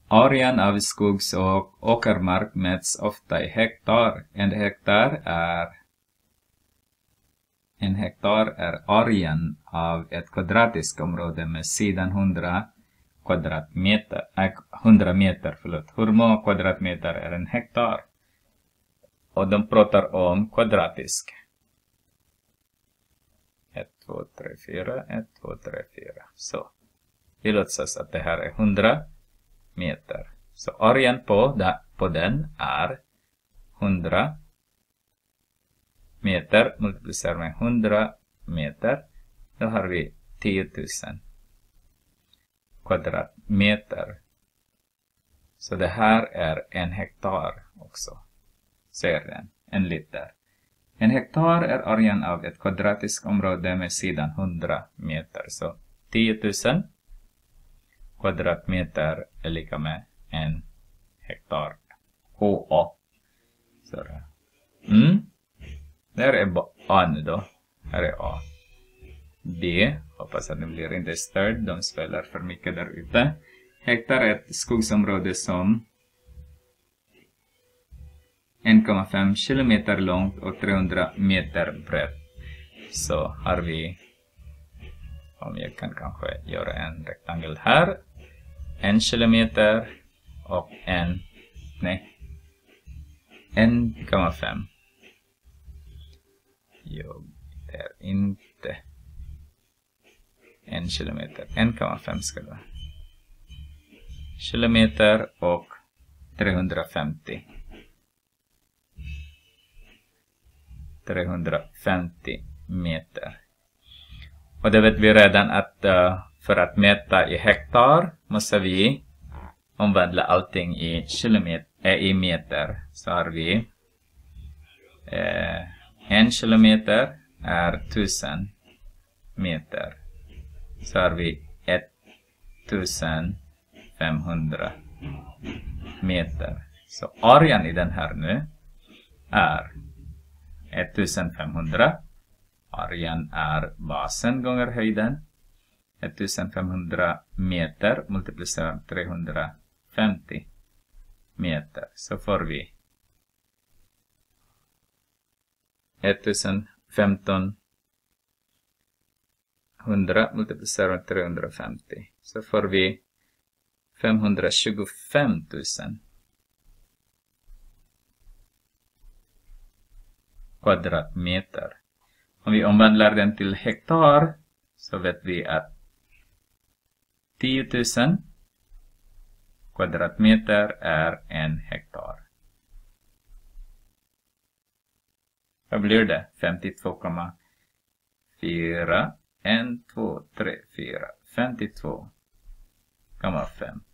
Arean av skogs- och åkermark mäts ofta i hektar. En hektar är arean av ett kvadratiskt område med sidan 100 kvadratmeter. 100 meter, förlåt. Hur många kvadratmeter är en hektar? Och de pratar om kvadratisk. 1, 2, 3, 4, 1, 2, 3, 4. Så. Vi låtsas att det här är 100 meter. Så arean på den är 100 meter multiplicerat med 100 meter. Då har vi 10 000 kvadratmeter. Så det här är en hektar också. Ser den? En liter. En hektar är arean av ett kvadratiskt område med sidan 100 meter. Så 10 000 kvadratmeter är lika med en hektar. HA. Så det. Där är A nu då. Här är A. B. Hoppas att det blir inte störd. De spelar för mycket där ute. Hektar är ett skogsområde som 1,5 kilometer långt och 300 meter brett. Så har vi, om jag kan kanske göra en rektangel här, 1 kilometer och 1,5. Jo, det är inte 1 kilometer, 1,5 ska det vara. Kilometer och 350 meter. Och det vet vi redan att för att mäta i hektar måste vi omvandla allting i meter. Så har vi 1 kilometer är 1000 meter. Så har vi 1500 meter. Så arean i den här nu är 1500. Arean är basen gånger höjden. 1500 meter multiplicerat 350 meter. Så får vi 1500 multiplicerat 350. Så får vi 525 000 kvadratmeter. Om vi omvandlar den till hektar så vet vi att 10 000 kvadratmeter är en hektar. Vad blir det? 52,4 1, 2, 3, 4 52,5